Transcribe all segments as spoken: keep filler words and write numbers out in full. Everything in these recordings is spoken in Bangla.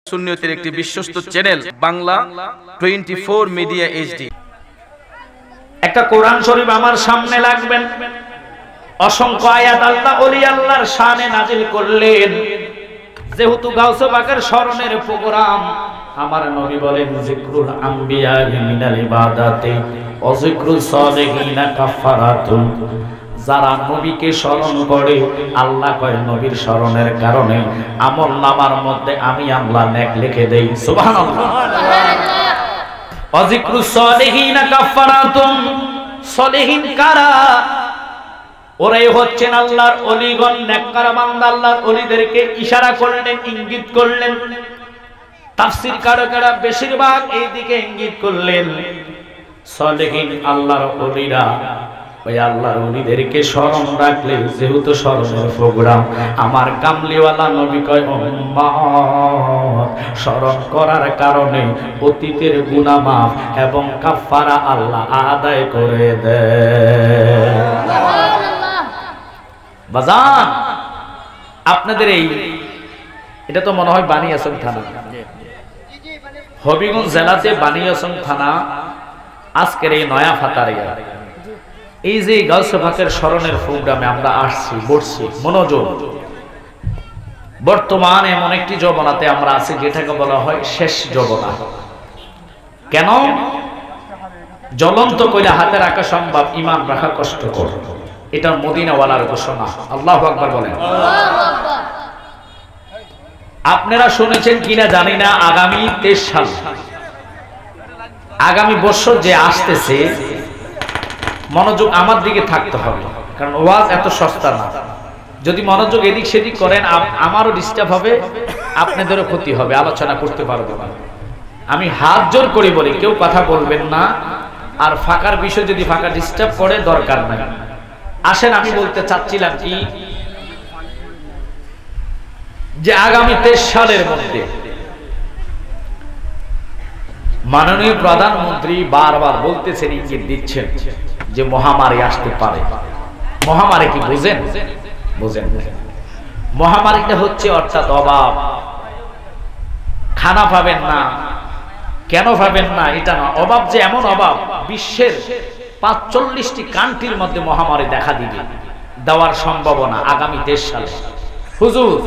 সুন্নিয়তের একটি বিশ্বস্ত চ্যানেল বাংলা চব্বিশ মিডিয়া এইচডি। একটা কোরআন শরীফ আমার সামনে লাগবেন, অসংখ্য আয়াত আল্লাহ ওলি আল্লাহর শানে নাজিল করলেন। যেহেতু গাউসে পাকের স্মরণের প্রোগ্রাম, আমার নবী বলেন যিকরুল আম্বিয়া মিনাল ইবাদাতি ওয়া যিকরুস সালিহিনা কাফারাতুন। যারা নবীকে স্মরণ করে, আল্লাহ কয় নবীর স্মরণের কারণে আমল নামার মধ্যে আমি আল্লাহ নেক লিখে দেই। সুবহানাল্লাহ। ওয়া যিকরুস সালিহিনা কাফারাতুন। সালিহিন কারা? ওরাই হচ্ছেন আল্লাহর ওলিগণ, নেককার বান্দা। আল্লাহর ওলিদেরকে ইশারা করলেন, ইঙ্গিত করলেন। তাফসীর কারকেরা বেশিরভাগ এই দিকে ইঙ্গিত করলেন। সালিহিন আল্লাহর ওলিরা, ওই আল্লাহর ওলিদেরকে স্মরণ রাখলে, যেহেতু স্মরণের প্রোগ্রাম, আমার কামলিওয়ালা নবী কয় উম্মত স্মরণ করার কারণে অতীতের গুনাহ মাফ এবং কাফারা আল্লাহ আদায় করে দেয়। বাজান, আপনাদের এই এটা তো মনে হয় বানিয়াচং থানা, হবিগঞ্জ জেলাতে বানিয়াচং থানা। আজকের এই নয়া ফাতারিয়া, এই যে গাউসে পাকের স্মরণের প্রোগ্রামে আমরা আসছি, বসছি, মনোযোগ। বর্তমান এমন একটি যবনাতে আমরা আছি যেটাকে বলা হয় শেষ যবনা। কেন? জ্বলন্ত কইরা হাতে রাখা সম্ভব, ইমান রাখা কষ্টকর। এটা মদিনাওয়ালার ঘোষণা। আল্লাহু আকবার বলেন। আপনারা শুনেছেন কিনা জানি না, আগামী তেইশ সাল, আগামী বছর যে আসতেছে, মনোযোগ আমার দিকে থাকতে হবে, কারণ ওয়াজ এত সস্তা না। যদি মনোযোগ এদিক সেদিক করেন, আমারও ডিস্টার্ব হবে, আপনাদেরও ক্ষতি হবে, আলোচনা করতে পারবো না। আমি হাত জোর করে বলি, কেউ কথা বলবেন না। আর ফাঁকার বিষয় যদি ফাঁকা ডিস্টার্ব করে, দরকার নাই। আসেন, আমি বলতে চাচ্ছিলাম কি, যে আগামী তেইশ সালের মধ্যে মাননীয় প্রধানমন্ত্রী বারবার বলতেছেন, ইঙ্গিত দিচ্ছেন যে মহামারী আসতে পারে। মহামারী কি বুঝেন? বুঝেন। মহামারীটা হচ্ছে অর্থাৎ অভাব। খানা পাবেন না, কেন পাবেন না এটা না, অভাব যে এমন অভাব, বিশ্বের পাঁচচল্লিশটি কান্ট্রির মধ্যে মহামারী দেখা দিবে, দেওয়ার সম্ভাবনা আগামী তেইশ সালে। হুজুর,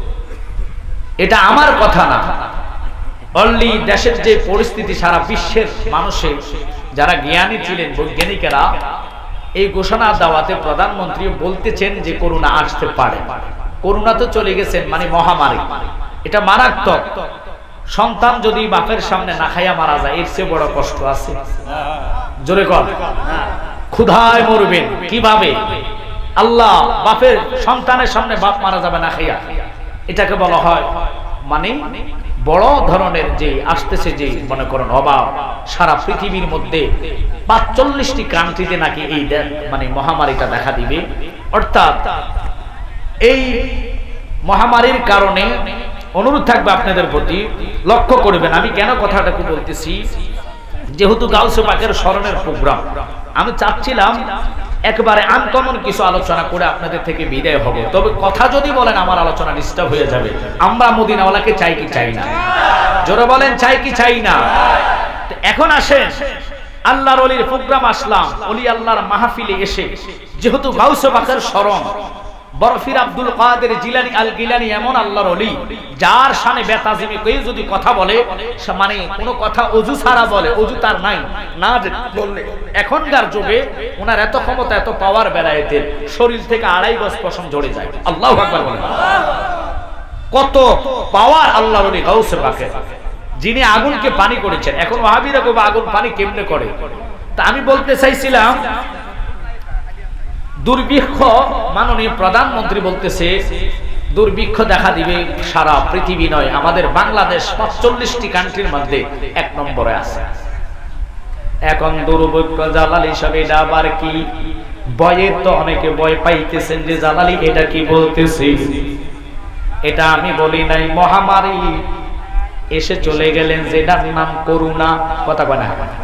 এটা আমার কথা না। অনলি দেশের যে পরিস্থিতি, সারা বিশ্বের মানুষের যারা জ্ঞানী ছিলেন, বৈজ্ঞানিকেরা, এই ঘোষণা দেওয়াতে প্রধানমন্ত্রী বলতেছেন যে করোনা আসতে পারে। করোনা তো চলে গেছেন, মানে মহামারী, এটা মারাত্মক। সন্তান যদি বাপের সামনে না খাইয়া মারা যায়, এর চেয়ে বড় কষ্ট আছে? জোরে কর। ক্ষুধায় মরবেন কিভাবে? আল্লাহ বাপের সন্তানের সামনে বাপ মারা যাবে না খাইয়া, এটাকে বলা হয় মানে বড় ধরনের যে আসতেছে, যে মনে করেন অভাব। সারা পৃথিবীর মধ্যে পাঁচচল্লিশটি কান্ট্রিতে নাকি এই মানে মহামারীটা দেখা দিবে। অর্থাৎ এই মহামারীর কারণে অনুরোধ থাকবে আপনাদের প্রতি, লক্ষ্য করবেন। আমি কেন কথাটাকে বলতেছি, যেহেতু গাউসে পাকের স্মরণের প্রোগ্রাম, আমি চাচ্ছিলাম একবারে আনকমন কিছু আলোচনা করে আপনাদের থেকে বিদায় হবে। তবে কথা যদি বলেন, আমার আলোচনা ডিস্টার্ব হয়ে যাবে। আমরা মদিনাওয়ালাকে চাই কি চাই না? জোরে বলেন, চাই কি চাই না? এখন আসেন, আল্লাহর ওলির প্রোগ্রাম আসলাম, ওলি আল্লাহর মাহফিলে এসে, যেহেতু গাউসে পাকের স্মরণ, বরফির আব্দুল কাদের জিলানী আল গিলানী এমন আল্লাহর ওলি, যার শানে বেতাজিমে কেউ যদি কথা বলে, মানে কোনো কথা অজু ছাড়া বলে, অজু তার নাই, না বললে এখনকার যুগে ওনার এত ক্ষমতা, এত পাওয়ার বেলায়েতের, শরীর থেকে আড়াই গজ পশম ঝরে যায়। আল্লাহু আকবার বলেন। কত পাওয়ার আল্লাহর ওলি গাউসে পাকের, যিনি আগুনকে পানি করেছেন। এখন ওয়াহাবীরা কবে আগুন পানি কেমনে করে? তা আমি বলতে চাইছিলাম, দুর্ভিক্ষ, মাননীয় প্রধানমন্ত্রী বলতেছে দুর্ভিক্ষ দেখা দিবে সারা পৃথিবী নয়, আমাদের বাংলাদেশ পাঁচচল্লিশটি কান্ট্রির মধ্যে এক নম্বরে আছে। এখন দুর্ভিক্ষ জালালি সব, এটা আবার কি? ভয়ে তো অনেকে ভয় পাইতেছেন যে জালালি এটা কি বলতেছে। এটা আমি বলি নাই। মহামারী এসে চলে গেলেন, যেটার নাম করোনা, কথা কয় না?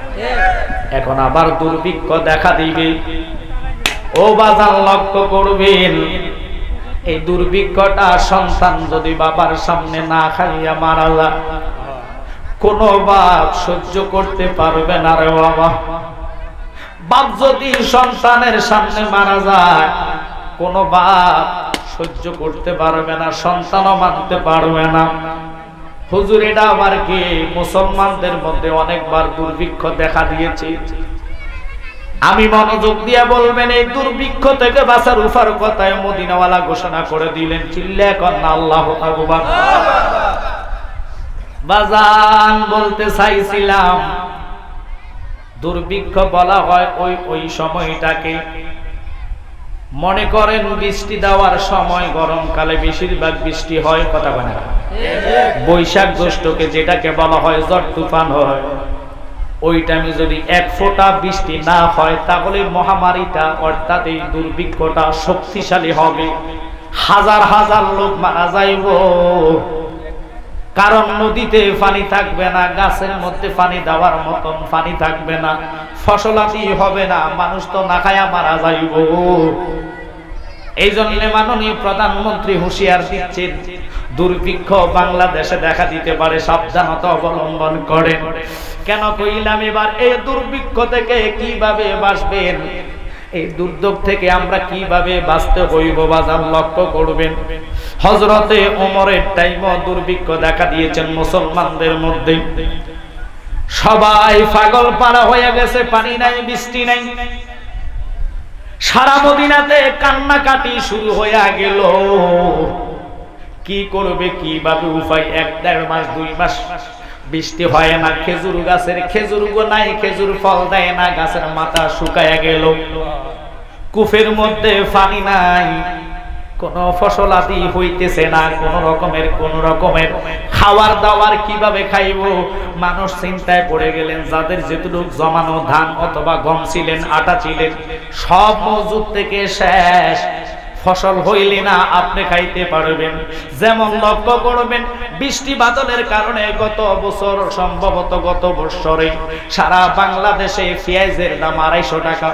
এখন আবার দুর্ভিক্ষ দেখা দিবে। ও বাজার, লক্ষ্য করবেন, এই দুর্ভিক্ষটা সন্তান যদি বাবার সামনে না খাইয়া মারা যায়, কোন বাপ সহ্য করতে পারবে না রে বাবা। বাপ যদি সন্তানের সামনে মারা যায়, কোন বাপ সহ্য করতে পারবে না, সন্তানও মানতে পারবে না। হুজুর, এটা আবার কি? মুসলমানদের মধ্যে অনেকবার দুর্ভিক্ষ দেখা দিয়েছে। আমি মনোযোগ দিয়ে বলবেন, এই দুর্ভিক্ষ থেকে বাঁচার উপার কথায় মদিনাওয়ালা ঘোষণা করে দিলেন, চিল্লা কন্যা আল্লাহু আকবার। বাজান, বলতে চাইছিলাম দুর্ভিক্ষ বলা হয় ওই ওই সময়টাকে, মনে করেন বৃষ্টি দেওয়ার সময়, গরমকালে বেশিরভাগ বৃষ্টি হয়, কথা বলে না, বৈশাখ জ্যৈষ্ঠকে যেটাকে বলা হয় ঝড় তুফান হয়, ওই টাইমে যদি এক ফোঁটা বৃষ্টি না হয় তাহলে মহামারীটা অর্থাৎ এই দুর্ভিক্ষটা শক্তিশালী হবে, হাজার হাজার লোক মারা যাইব। কারণ নদীতে পানি থাকবে না, গাছের মধ্যে পানি দেওয়ার মতন পানি থাকবে না, ফসলাদি হবে না, মানুষ তো না খায়া মারা যাইব। এই জন্য মাননীয় প্রধানমন্ত্রী হুঁশিয়ার দিচ্ছেন, দুর্ভিক্ষ বাংলাদেশে দেখা দিতে পারে, সাবধানতা অবলম্বন করেন। কেন কইলাম? এবার এই দুর্ভিক্ষ থেকে কিভাবে বাঁচবেন, এই দুর্যোগ থেকে আমরা কিভাবে বাঁচতে হইব বাজার লক্ষ্য করবেন। হযরতে ওমরের টাইমে দুর্ভিক্ষ দেখা দিয়েছেন মুসলমানদের মধ্যে, সবাই পাগল পাড়া হয়ে গেছে, পানি নাই, বৃষ্টি নাই, সারা মদিনাতে কান্নাকাটি শুরু হয়ে গেল। কি করবে, কিভাবে উপায়? এক দেড় মাস দুই মাস বৃষ্টি হয় না, খেজুর গাছের খেজুর নাই, খেজুর ফল দেয় না, গাছের মাথা শুকায় গেল, কূপের মধ্যে পানি নাই, কোন ফসল আদি হইতেছে না, কোন রকমের কোন রকমের খাবার দাবার কিভাবে খাইব? মানুষ চিন্তায় পড়ে গেলেন। যাদের যেটুকু জমানো ধান অথবা গম ছিলেন, আটা ছিলেন, সব মজুদ থেকে শেষ। ফসল হইলে না আপনি খাইতে পারবেন। যেমন লক্ষ্য করবেন, বৃষ্টি বাদলের কারণে গত বছর, সম্ভবত গত বছরে সারা বাংলাদেশে পেঁয়াজের দাম আড়াইশো টাকা।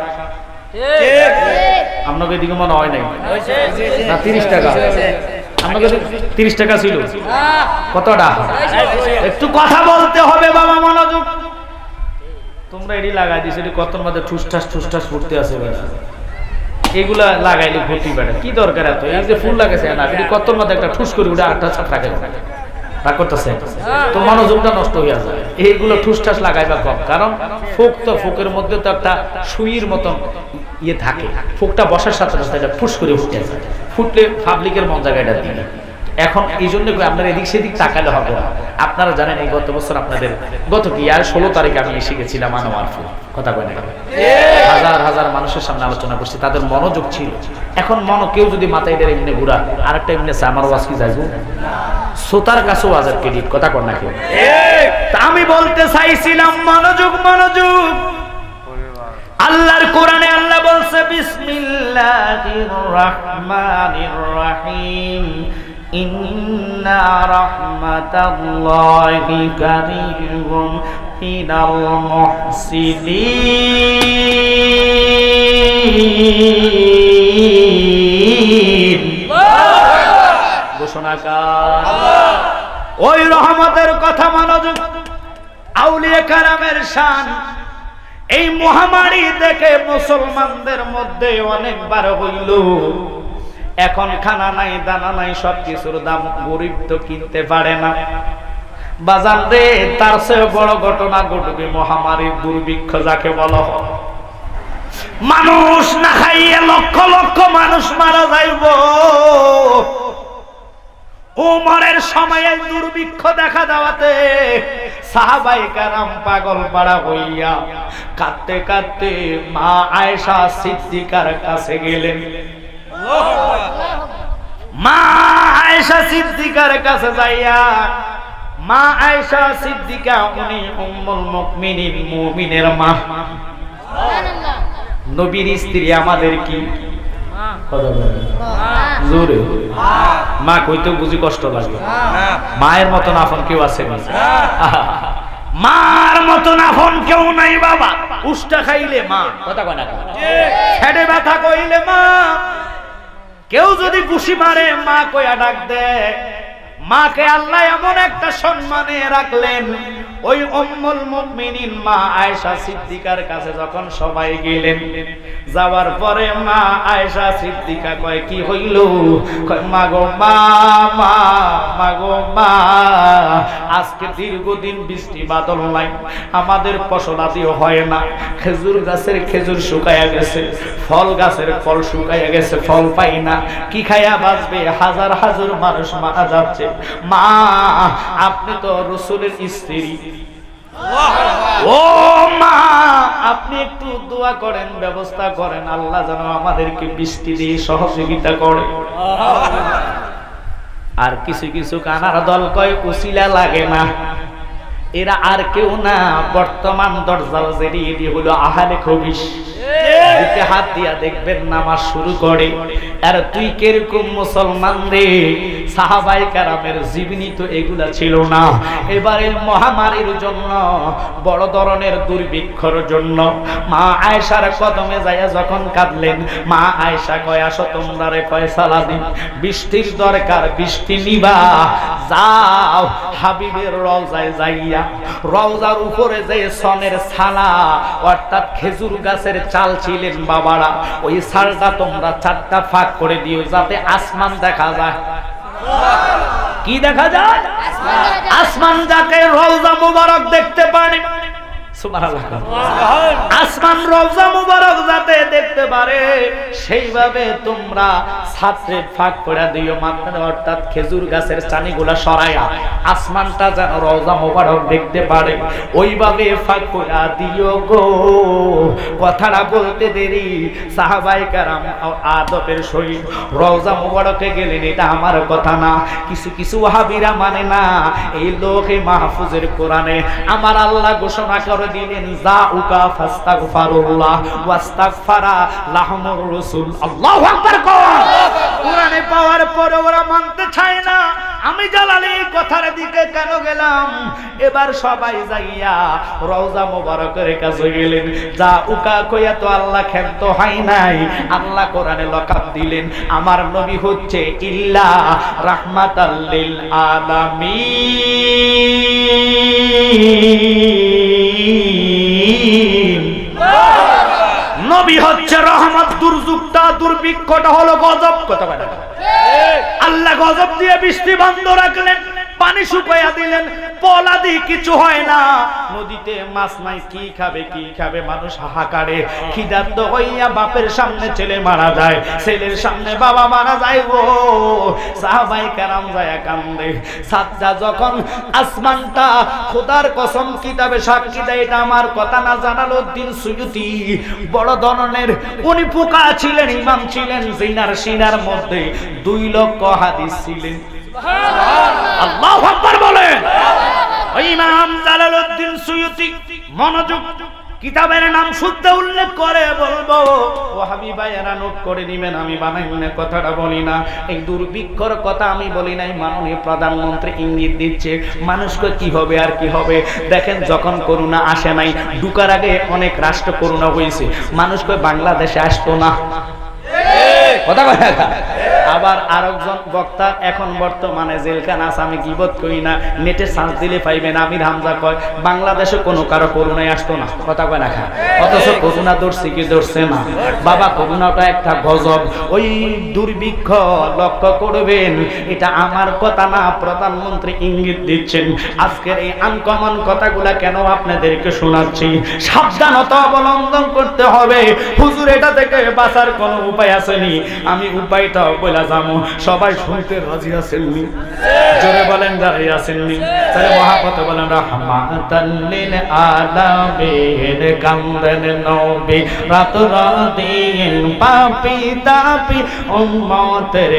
আপনাকে দিকে মনে হয় নাই না? তিরিশ টাকা। আপনাকে তিরিশ টাকা ছিল। কতটা? একটু কথা বলতে হবে বাবা, মনোযোগ। তোমরা এটি লাগাই দিছো, এটি কত মধ্যে ঠুসঠাস ঠুসঠাস ফুটতে আছে, এগুলা লাগাইলে ঘটি বেড়ে কি দরকার এত? এই যে ফুল লাগাইছে না, এটি কত মধ্যে একটা ঠুস করে উঠে আটটা ছাপ রাখে রাগ করতেছে, তো মনোযোগটা নষ্ট হয়ে যায়। এইগুলো ঠুসঠাস লাগাইবা কম, কারণ ফুক তো ফুকের মধ্যে তো একটা সুইয়ের মতন ইয়ে থাকে, ফুকটা বসার সাথে সাথে ফুস করে ফুটে যায়, ফুটলে পাবলিকের মন জায়গাটা দিবে। এখন এই জন্য আপনার এদিক সেদিক তাকালে হবে না। আপনারা জানেন এই গত বছর আপনাদের গত কি আর ষোলো তারিখে আমি এসে গেছিলাম আনোয়ার ফুল, কথা কয় না, হাজার হাজার মানুষের সামনে আলোচনা করছি, তাদের মনোযোগ ছিল। এখন মনো কেউ যদি মাথায় দেয় এমনি ঘুরা, আর একটা এমনি আমার ওয়াজ কি যাইব, শ্রোতার কাছেও ওয়াজের ক্রেডিট, কথা কর না কেউ। আমি বলতে চাইছিলাম মনোযোগ, মনোযোগ। আল্লাহর কোরআনে আল্লাহ বলছে, বিসমিল্লাহির রহমানির রহিম, ইন্না রাহমাতাল্লাহি কারীমুন মিনাল মুহসিনিন। ঘোষণাকার ওই রহমতের কথা, মনোযোগ। আউলিয়া কারামের শান। এই মহামারী দেখে মুসলমানদের মধ্যে অনেকবার হইল, এখন খানা নাই, দানা নাই, সবকিছুর দাম, গরিব তো কিনতে পারে না। বাজার রে, তার চেয়ে বড় ঘটনা ঘটবে মহামারী, দুর্ভিক্ষ যাকে বলা হয়। মানুষ না খাইয়ে লক্ষ লক্ষ মানুষ মারা যাইব। ওমরের সময়ে দুর্ভিক্ষ দেখা দেওয়াতে সাহাবায়ে কেরাম পাগল পাড়া হইয়া কাঁদতে কাঁদতে মা আয়েশা সিদ্দিকার কাছে গেলেন। মা আয়েশা সিদ্দিকার কাছে যাইয়া, মা আয়েশা সিদ্দিকা উনি উম্মুল মুমিনিন, মুমিনের মা, নবীর স্ত্রী। আমাদের কি জোরে মা কইতে বুঝি কষ্ট লাগে। মায়ের মতন আপন কেউ আছে? মার মতন আপন কেউ নাই বাবা। উষ্টা খাইলে মা, কথা কয় না, হেডে ব্যথা কইলে মা, কেউ যদি বুসি মারে মা কইয়া ডাক দেয়, মাকে আল্লাহ এমন একটা সম্মানে রাখলেন। ওই উম্মুল মুমিনিন মা আয়েশা সিদ্দিকার কাছে যখন সবাই গেলেন, যাওয়ার পরে মা আয়েশা সিদ্দিকা কয় কি হইল? কয় মা গো মা মা মা গো মা, আজকে দীর্ঘদিন বৃষ্টি বাদল নাই, আমাদের ফসলাদিও হয় না, খেজুর গাছের খেজুর শুকায়া গেছে, ফল গাছের ফল শুকায়া গেছে, ফল পাই না, কি খায়া বাঁচবে? হাজার হাজার মানুষ মারা যাচ্ছে। মা আপনি তো রাসূলের স্ত্রী, ও মা আপনি একটু দোয়া করেন, ব্যবস্থা করেন, আল্লাহ যেন আমাদেরকে বৃষ্টি দিয়ে সহযোগিতা করে। আর কিছু কিছু কানার দল কয় উসিলা লাগে না, এরা আর কেউ না, বর্তমান দরজাল জেরি হলো আহলে খবিশ। বুকে হাত দিয়া দেখবেন নামাজ শুরু করে। আর তুই কিরকম মুসলমান রে? সাহাবায়ে কেরামের জীবনী তো এগুলা ছিল না। এবারে মহামারীর জন্য, বড় ধরনের দুর্ভিক্ষর জন্য মা আয়েশার কদমে যাইয়া যখন কাঁদলেন, মা আয়েশা কয় আসো তোমরা রে ফয়সালা দিন, বৃষ্টির দরকার, বৃষ্টি নিবা, যাও হাবিবের রওজায় যাইয়া, রওজার উপরে যে সনের ছালা অর্থাৎ খেজুর গাছের চাল ছিলেন বাবারা, ওই ছালটা তোমরা চারটা ফাঁক করে দিও যাতে আসমান দেখা যায়। কি দেখা যায়? আসমান যাকে রওজা মুবারক দেখতে পারে, সুবহানাল্লাহ, আসমান রওজা মুবারক যাতে দেখতে পারে সেইভাবে তোমরা ছাত্রে ফাঁক করে দিও, মাত্র অর্থাৎ খেজুর গাছের চানিগুলা সরায়া আসমানটা যেন রওজা মুবারক দেখতে পারে, ওইভাবে ফাঁক করে দিও গো। কথাটা বলতে দেরি, সাহাবায়ে কেরাম আদবের সহিত রওজা মুবারকে গেলেন, এটা আমার কথা না। কিছু কিছু ওয়াহাবীরা মানে না, এই লোকে মাহফুজের কোরআনে আমার আল্লাহ ঘোষণা করে দিলেন যাউকা ফাস্তাগফিরুল্লাহ ওয়াস্তাগফারা লাহুমুর রাসূল। আল্লাহু আকবার। কোরআনে পাওয়ার পরে ওরা মানতে চায় না। আমি জালালি কথার দিকে কেন গেলাম? এবার সবাই যাইয়া রওজা মুবারকের কাছে গেলেন, যাউকা কইয়া তো আল্লাহ ক্ষান্ত হয় নাই, আল্লাহ কোরআনে লকাব দিলেন আমার নবী হচ্ছে ইল্লা রাহমাতাল লিল আলামিন। নবী হচ্ছে রহমত, দুর্যোগটা দুর্ভিক্ষটা হলো গজব। কথা বলে আল্লাহ গজব দিয়ে বৃষ্টি বন্ধ রাখলেন, পানি শুকাইয়া দিলেন, পলাদি কিছু হয় না, নদীতে মাছ নাই, কি খাবে কি খাবে? মানুষ হাহাকারে খিদার্ত হইয়া বাপের সামনে ছেলে মারা যায়, ছেলের সামনে বাবা মারা যায়। ও সাহাবায়ে কেরাম যায় কান্দে। সাজ্জা যখন আসমানটা খোদার কসম কিতাবে সাক্ষী দেয়, এটা আমার কথা না, জালালউদ্দিন সুয়ুতি বড় ধরনের উনি পোকা ছিলেন, ইমাম ছিলেন, জিনার সিনার মধ্যে দুই লক্ষ হাদিস ছিলেন। আল্লাহু আকবার বলেন। ইমাম জালালউদ্দিন সুয়ুতি মনোযোগ, কিতাবের নাম শুদ্ধ উল্লেখ করে বলবো, ওয়াহাবি ভাইয়েরা নোট করে দিবেন, আমি বানাইনে কথাটা বলি না। এই দুর্ভিক্ষর কথা আমি বলি নাই, মাননীয় প্রধানমন্ত্রী ইঙ্গিত দিচ্ছে মানুষকে কি হবে আর কি হবে। দেখেন যখন করোনা আসে নাই, ঢুকার আগে অনেক রাষ্ট্র করোনা হয়েছে, মানুষকে বাংলাদেশে আসতো না। কথা বলে আবার আরেকজন বক্তা এখন বর্তমানে জেলখানা আছে, আমি গীবত করি না, নেটে সার্চ দিলে পাইবেন, আমির হামজা কয় বাংলাদেশে কোনো কারো করোনায় আসতো না। কথা কয় না খা, অথচ করোনা ধরছে কি ধরছে না? বাবা করোনাটা একটা গজব, ওই দুর্ভিক্ষ লক্ষ্য করবেন, এটা আমার কথা না, প্রধানমন্ত্রী ইঙ্গিত দিচ্ছেন। আজকের এই আনকমন কথাগুলা কেন আপনাদেরকে শোনাচ্ছি? সাবধানতা অবলম্বন করতে হবে। হুজুর এটা থেকে বাঁচার কোনো উপায় আসেনি, আমি উপায়টা বলে যাবো। সবাই শুনতে রাজি আছেননি? জোরে বলেন যারাই আছেননি। তাহলে মহাপতে বলেন রাহমাতাল লিল আলামিন, কান্দেন নবী রাত রাদিন, পাপী তাপী উম্মতের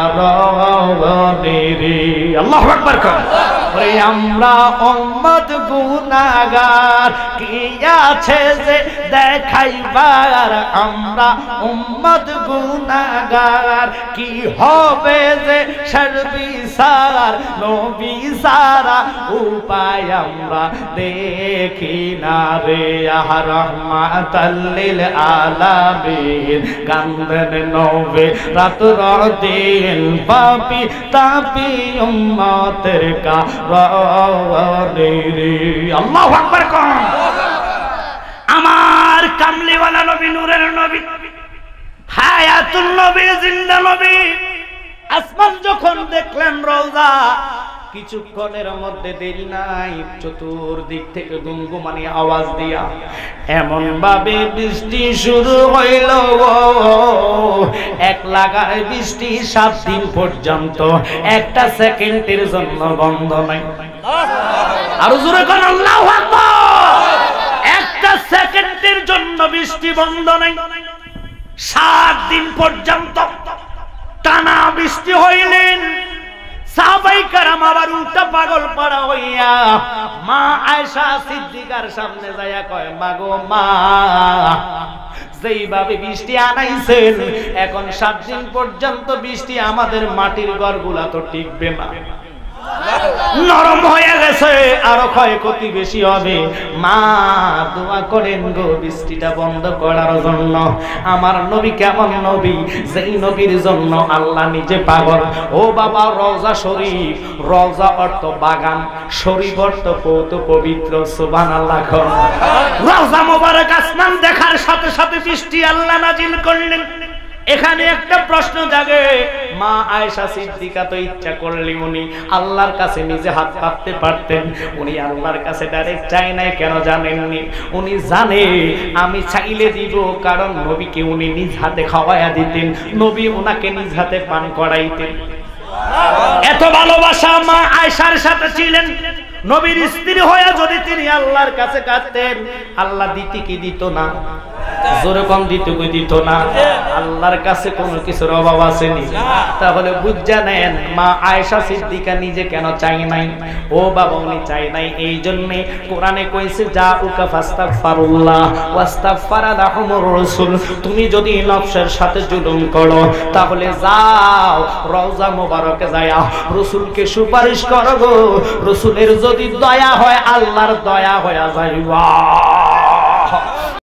কারণে রে। আল্লাহু আকবার। ওরে আমরা উম্মত গুনাহগার, কি আছে যে দেখাইবার? আমরা উম্মত গুনাহগার, কি হবে যে সর্বিসার নবী সারা উপায় আমরা দেখি না রে আহ রহমাতাল লিল আলামিন কান্দেন নবী রাত দিন পাপি তাপি উম্মতের কারণে রে আল্লাহু আকবার কোন আমার কামলিওয়ালা নবী নূরের নবী হায়াতুন নবী জিন্দা নবী আসমান যখন দেখলেন রওজা কিছুক্ষণের মধ্যে দেরি নাই চতুর্দিক থেকে গুনগুমানি আওয়াজ দিয়া এমন ভাবে বৃষ্টি শুরু হইল এক লাগায় বৃষ্টি সাত দিন পর্যন্ত একটা সেকেন্ডের জন্য বন্ধ নাই আর জোরে কোন আল্লাহু আকবার একটা সেকেন্ডের জন্য বৃষ্টি বন্ধ নাই সাত দিন পর্যন্ত টানা বৃষ্টি হইলেন সাহাবায়ে কেরাম আবার উল্টা পাগল পাড়া হইয়া মা আয়েশা সিদ্দিকার সামনে যায়া কয় মাগো মা যেইভাবে বৃষ্টি আনাইছেন এখন সাত দিন পর্যন্ত বৃষ্টি আমাদের মাটির ঘরগুলা তো টিকবে না নরম হয়ে গেছে আরো ক্ষয়ক্ষতি বেশি হবে মা দোয়া করেন গো বৃষ্টিটা বন্ধ করার জন্য আমার নবী কেমন নবী যেই নবীর জন্য আল্লাহ নিজে পাগল ও বাবা রওজা শরীফ রওজা অর্থ বাগান শরীফ অর্থ কত পবিত্র সুবহানাল্লাহ রওজা মোবারক আসমান দেখার সাথে সাথে বৃষ্টি আল্লাহ নাজিল করলেন এখানে একটা প্রশ্ন জাগে মা আয়েশা সিদ্দিকা তো ইচ্ছা করলে উনি আল্লাহর কাছে নিজে হাত পাততে পারতেন উনি আল্লাহর কাছে ডাইরেক্ট চাই নাই কেন জানেননি উনি জানে আমি চাইলে দিব কারণ নবীকে উনি নিজ হাতে খাওয়ায়া দিতেন নবী ওনাকে নিজ হাতে পান করাইতেন এত ভালোবাসা মা আয়েশার সাথে ছিলেন নবীর স্ত্রী হয়ে যদি তিনি আল্লাহর কাছে কাঁদতেন আল্লাহ দিতে কি দিত না জোরে কম দিতে কি দিত না আল্লাহর কাছে কোনো কিছুর অভাব আসেনি তাহলে বুঝা নেন মা আয়েশা সিদ্দিকা নিজে কেন চাই নাই ও বাবা উনি চাই নাই এই জন্য কোরআনে কইছে যা উকা ফাস্তাগফিরুল্লাহ ওয়াস্তাগফারা লাহুমুর রাসূল তুমি যদি নফসের সাথে জুলুম করো তাহলে যাও রওজা মোবারকে যায়া রাসূলকে সুপারিশ করো গো রাসূলের যদি দয়া হয় আল্লাহর দয়া হয়ে যাইবা